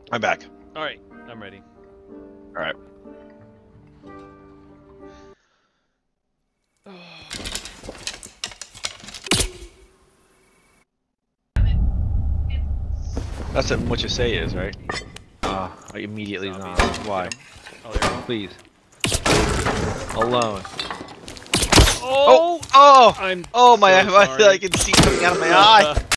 I'm back. Alright, I'm ready. Alright. That's what you say is, right? Immediately Zombies. not. Why? Oh, there we go. Please. Alone. Oh! Oh! I'm Oh my! so sorry. I can see it coming out of my eye.